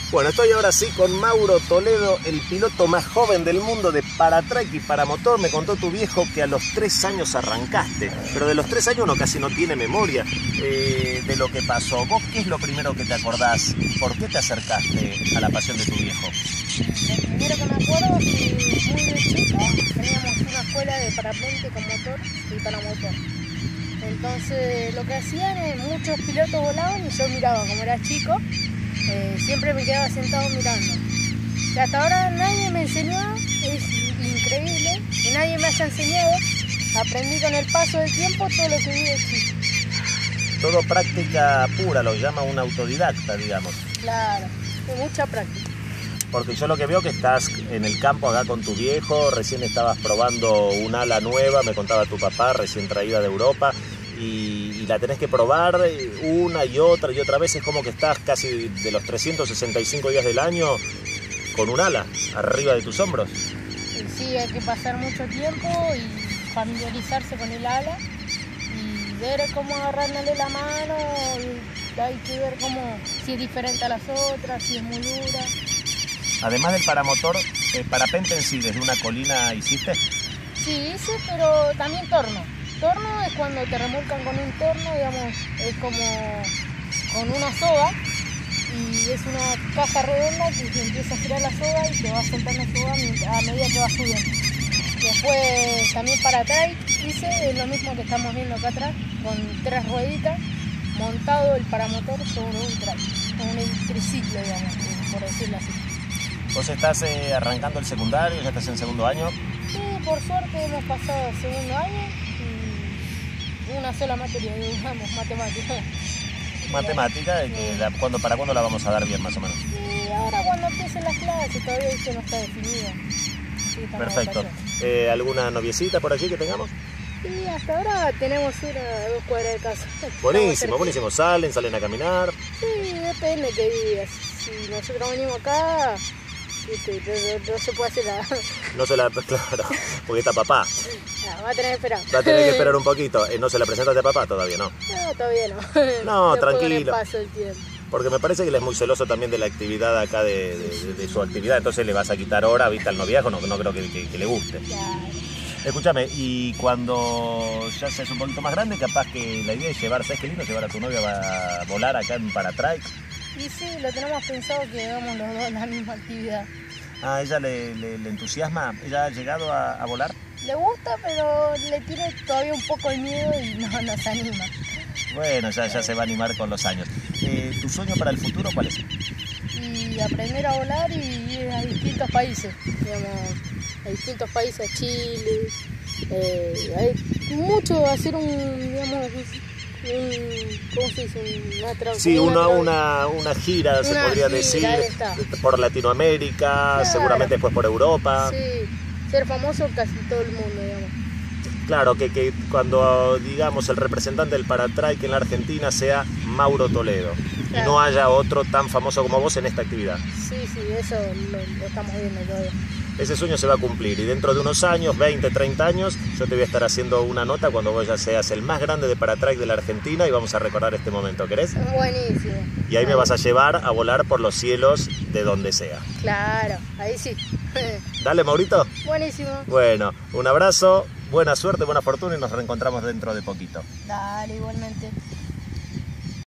Bueno, estoy ahora sí con Mauro Toledo, el piloto más joven del mundo de paratrike y paramotor. Me contó tu viejo que a los 3 años arrancaste, pero de los 3 años uno casi no tiene memoria de lo que pasó. ¿Vos qué es lo primero que te acordás? ¿Por qué te acercaste a la pasión de tu viejo? Lo primero que me acuerdo es que muy de chico teníamos una escuela de parapente con motor y paramotor. Entonces lo que hacían es muchos pilotos volaban y yo miraba, como era chico, siempre me quedaba sentado mirando. Y hasta ahora nadie me enseñó, es increíble, que nadie me haya enseñado. Aprendí con el paso del tiempo todo lo que vi de chico. Todo práctica pura, lo llama un autodidacta, digamos. Claro, de mucha práctica. Porque yo lo que veo que estás en el campo acá con tu viejo, recién estabas probando un ala nueva, me contaba tu papá, recién traída de Europa, y la tenés que probar una y otra vez. Es como que estás casi de los 365 días del año con un ala arriba de tus hombros. Y sí, hay que pasar mucho tiempo y familiarizarse con el ala y ver cómo agarrarle la mano, y hay que ver si es diferente a las otras, si es muy dura. Además del paramotor, parapente en sí, ¿desde una colina hiciste? Sí, hice, pero también torno. Torno es cuando te remolcan con un torno, digamos, es como con una soga, y es una caja redonda que se empieza a girar la soga y te va soltando la soga a medida que vas subiendo. Después también para trike hice lo mismo que estamos viendo acá atrás, con 3 rueditas, montado el paramotor sobre un trike, con un triciclo, digamos, por decirlo así. ¿Vos estás arrancando el secundario, ya estás en segundo año? Sí, por suerte hemos pasado el segundo año y una sola materia, digamos, matemática. Matemática, ¿para cuándo la vamos a dar bien más o menos? Y ahora cuando empiecen las clases, todavía eso no está definido. Sí, perfecto. ¿Alguna noviecita por allí que tengamos? Sí, hasta ahora tenemos una a 2 cuadras de casa. Buenísimo, buenísimo. ¿Salen a caminar? Sí, depende qué días. Si nosotros venimos acá, no se puede hacer nada. No se la... Claro, porque está papá. No, va a tener que esperar. Va a tener que esperar un poquito. ¿No se la presentas a papá todavía, no? No, todavía no. No, tranquilo. Con el paso del tiempo. Porque me parece que él es muy celoso también de la actividad acá, de su actividad. Entonces le vas a quitar hora, viste, al noviazgo, no creo que le guste. Claro. Escúchame, y cuando ya seas un poquito más grande, capaz que la idea es llevar, ¿sabes qué lindo? Llevar a tu novia a volar acá en paratrike. Y sí, lo tenemos pensado que hagamos los dos la misma actividad. ¿A ella le entusiasma? ¿Ella ha llegado a volar? Le gusta, pero le tiene todavía un poco el miedo y no nos anima. Bueno, ya se va a animar con los años. ¿Tu sueño para el futuro cuál es? Y aprender a volar y ir a distintos países, digamos, a distintos países, a Chile. Hay mucho, hacer ¿cómo se dice? Sí, una gira, se podría decir, por Latinoamérica, claro. Seguramente después por Europa. Sí, ser famoso casi todo el mundo, digamos. Claro, que cuando, digamos, el representante del paratrike en la Argentina sea Mauro Toledo, claro, y no haya otro tan famoso como vos en esta actividad. Sí, eso lo estamos viendo todavía. Ese sueño se va a cumplir y dentro de unos años, 20, 30 años, yo te voy a estar haciendo una nota cuando vos ya seas el más grande de paratrike de la Argentina y vamos a recordar este momento, ¿querés? Buenísimo. Y ahí me vas a llevar a volar por los cielos de donde sea. Claro, ahí sí. Dale, Maurito. Buenísimo. Bueno, un abrazo, buena suerte, buena fortuna y nos reencontramos dentro de poquito. Dale, igualmente.